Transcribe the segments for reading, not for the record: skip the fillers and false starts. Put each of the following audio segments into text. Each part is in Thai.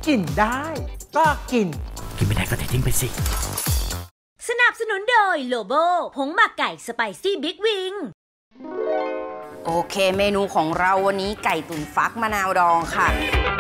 กินได้ก็กินไม่ได้ก็เททิ้งไปสิสนับสนุนโดยโลโบผงหมักไก่สไปซี่บิ๊กวิงโอเคเมนูของเราวันนี้ไก่ตุ๋นฟักมะนาวดองค่ะ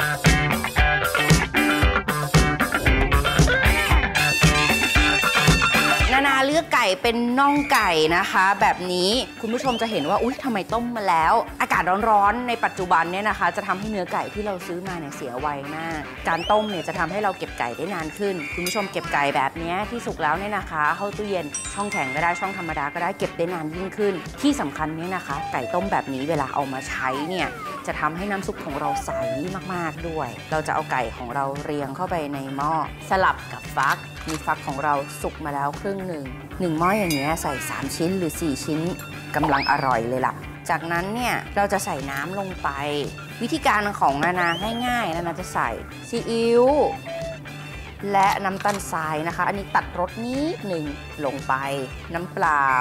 นาเลือกไก่เป็นน่องไก่นะคะแบบนี้คุณผู้ชมจะเห็นว่าอุ๊ยทำไมต้มมาแล้วอากาศร้อนๆในปัจจุบันเนี่ยนะคะจะทำให้เนื้อไก่ที่เราซื้อมาเนี่ยเสียไวมากการต้มเนี่ยจะทำให้เราเก็บไก่ได้นานขึ้นคุณผู้ชมเก็บไก่แบบนี้ที่สุกแล้วเนี่ยนะคะเข้าตู้เย็นช่องแข็งก็ได้ช่องธรรมดาก็ได้เก็บได้นานยิ่งขึ้นที่สำคัญเนี่ยนะคะไก่ต้มแบบนี้เวลาเอามาใช้เนี่ยจะทำให้น้ำซุปของเราใสมากๆด้วยเราจะเอาไก่ของเราเรียงเข้าไปในหม้อสลับกับฟักมีฟักของเราสุกมาแล้วครึ่งหนึ่งหม้ออย่างเงี้ยใส่3ชิ้นหรือ4ชิ้นกำลังอร่อยเลยล่ะจากนั้นเนี่ยเราจะใส่น้ำลงไปวิธีการของนาง่ายๆนาจะใส่ซีอิ๊วและน้ำตาลทรายนะคะอันนี้ตัดรสนิดหนึ่งลงไปน้ำเปล่า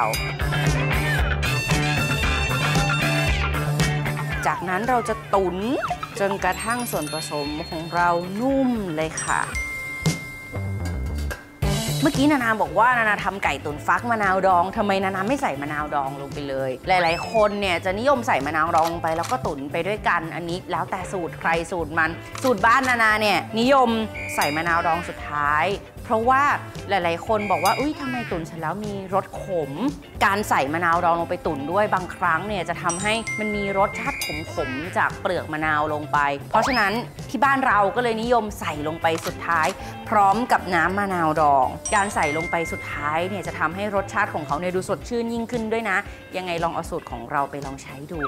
จากนั้นเราจะตุ๋นจนกระทั่งส่วนผสมของเรานุ่มเลยค่ะเมื่อกี้นาบอกว่านาทำไก่ตุ๋นฟักมะนาวดองทำไมนาไม่ใส่มะนาวดองลงไปเลยหลายๆคนเนี่ยจะนิยมใส่มะนาวดองลงไปแล้วก็ตุ๋นไปด้วยกันอันนี้แล้วแต่สูตรใครสูตรมันสูตรบ้านนาเนี่ยนิยมใส่มะนาวดองสุดท้ายเพราะว่าหลายๆคนบอกว่าอุ้ยทำไมตุ๋นเสร็จแล้วมีรสขมการใส่มะนาวดองลงไปตุ๋นด้วยบางครั้งเนี่ยจะทำให้มันมีรสชาติขมๆจากเปลือกมะนาวลงไปเพราะฉะนั้นที่บ้านเราก็เลยนิยมใส่ลงไปสุดท้ายพร้อมกับน้ำมะนาวดองการใส่ลงไปสุดท้ายเนี่ยจะทำให้รสชาติของเขาเนี่ยดูสดชื่นยิ่งขึ้นด้วยนะยังไงลองเอาสูตรของเราไปลองใช้ดู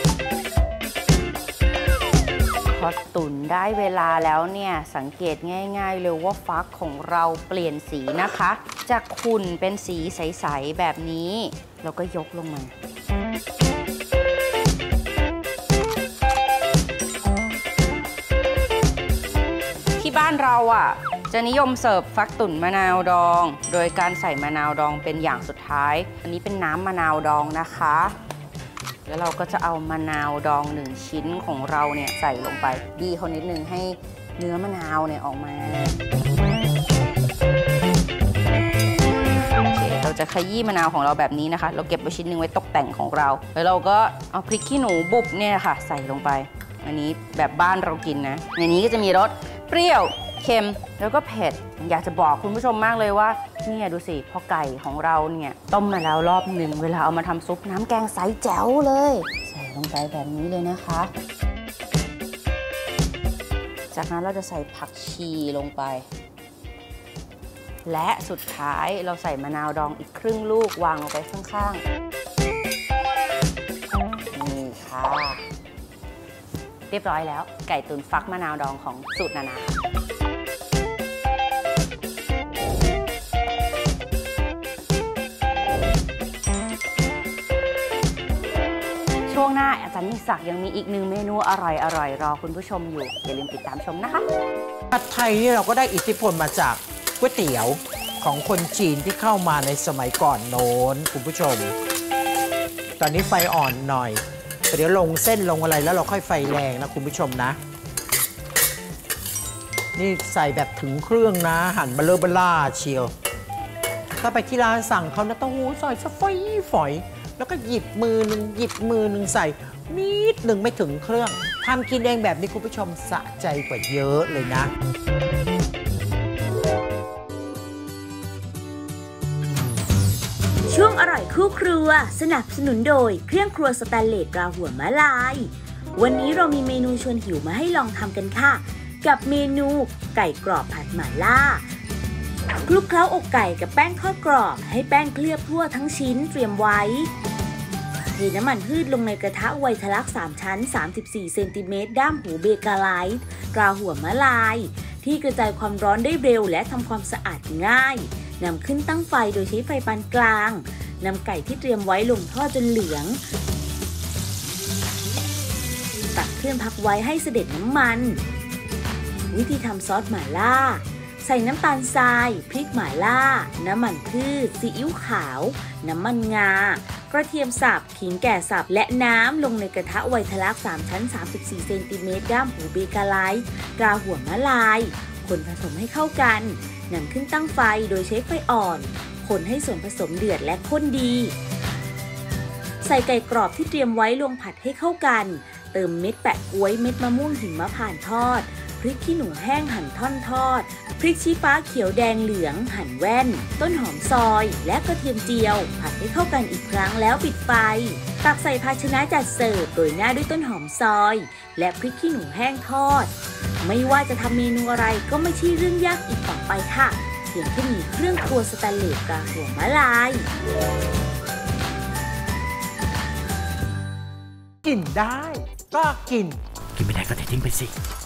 พอตุ๋นได้เวลาแล้วเนี่ยสังเกตง่ายๆเลยว่าฟักของเราเปลี่ยนสีนะคะจากขุ่นเป็นสีใสๆแบบนี้เราก็ยกลงมาที่บ้านเราอ่ะจะนิยมเสิร์ฟฟักตุ๋นมะนาวดองโดยการใส่มะนาวดองเป็นอย่างสุดท้ายอันนี้เป็นน้ำมะนาวดองนะคะแล้วเราก็จะเอามะนาวดอง1ชิ้นของเราเนี่ยใส่ลงไปบี้เขานิดนึงให้เนื้อมะนาวเนี่ยออกมาโอเคเราจะขยี้มะนาวของเราแบบนี้นะคะเราเก็บไว้ชิ้นนึงไว้ตกแต่งของเราแล้วเราก็เอาพริกขี้หนูบุบเนี่ยค่ะใส่ลงไปอันนี้แบบบ้านเรากินนะในนี้ก็จะมีรสเปรี้ยวเค็มแล้วก็เผ็ดอยากจะบอกคุณผู้ชมมากเลยว่าเนี่ยดูสิพอไก่ของเราเนี่ยต้มมาแล้วรอบหนึ่งเวลาเอามาทำซุปน้ำแกงใสแจ๋วเลยใส่ลงไปแบบนี้เลยนะคะจากนั้นเราจะใส่ผักชีลงไปและสุดท้ายเราใส่มะนาวดองอีกครึ่งลูกวางลงไปข้างๆนี่ค่ะเรียบร้อยแล้วไก่ตุ๋นฟักมะนาวดองของสูตรนานาช่วงหน้าอาจารย์นิสักยังมีอีก1เมนูอร่อยๆรอคุณผู้ชมอยู่อย่าลืมติดตามชมนะคะผัดไทยนี่เราก็ได้อิทธิพลมาจากก๋วยเตี๋ยวของคนจีนที่เข้ามาในสมัยก่อนโน้นคุณผู้ชมตอนนี้ไฟอ่อนหน่อยแต่เดี๋ยวลงเส้นลงอะไรแล้วเราค่อยไฟแรงนะคุณผู้ชมนะนี่ใส่แบบถึงเครื่องนะหั่นเบลอเบล่าเชียวถ้าไปที่ร้านสั่งเขานะเต้าหู้ซอยฝอยแล้วก็หยิบมือหนึ่งใส่นิดหนึ่งไม่ถึงเครื่องทำกินเองแบบนี้คุณผู้ชมสะใจกว่าเยอะเลยนะช่วงอร่อยคู่ครัวสนับสนุนโดยเครื่องครัวสแตนเลสตราหัวม้าลายวันนี้เรามีเมนูชวนหิวมาให้ลองทำกันค่ะกับเมนูไก่กรอบผัดหม่าล่าคลุกเคล้าอกไก่กับแป้งทอดกรอบให้แป้งเคลือบทั่วทั้งชิ้นเตรียมไว้เทน้ำมันพืชลงในกระทะไวทลัก3ชั้น34เซนติเมตรด้ามหูเบกาไลท์ตราหัวม้าลายที่กระจายความร้อนได้เร็วและทำความสะอาดง่ายนำขึ้นตั้งไฟโดยใช้ไฟปานกลางนำไก่ที่เตรียมไว้ลงทอดจนเหลืองตักเครื่องพักไว้ให้เสด็จน้ำมันวิธีทำซอสหม่าล่าใส่น้ำตาลทรายพริกหม่าล่าน้ำมันพืชซีอิ๊วขาวน้ำมันงากระเทียมสับขิงแก่สับและน้ำลงในกระทะไวทะลัก3ชั้น34เซนติเมตรด้ามหูเบกาไลท์ราหัวมะลายคนผสมให้เข้ากันนำขึ้นตั้งไฟโดยใช้ไฟอ่อนคนให้ส่วนผสมเดือดและข้นดีใส่ไก่กรอบที่เตรียมไว้ลงผัดให้เข้ากันเติมเม็ดแปะก๊วยเม็ดมะม่วงหิมพานต์ทอดพริกขี้หนูแห้งหั่นท่อนทอดพริกชี้ฟ้าเขียวแดงเหลืองหั่นแว่นต้นหอมซอยและกระเทียมเจียวผัดให้เข้ากันอีกครั้งแล้วปิดไฟตักใส่ภาชนะจัดเสิร์ฟโรยหน้าด้วยต้นหอมซอยและพริกขี้หนูแห้งทอดไม่ว่าจะทำเมนูอะไรก็ไม่ใช่เรื่องยากอีกต่อไปค่ะเพียงแค่มีเครื่องครัวสแตนเลสราหัวมะลายกินได้ก็กินกินไม่ได้ก็เททิ้งไปสิ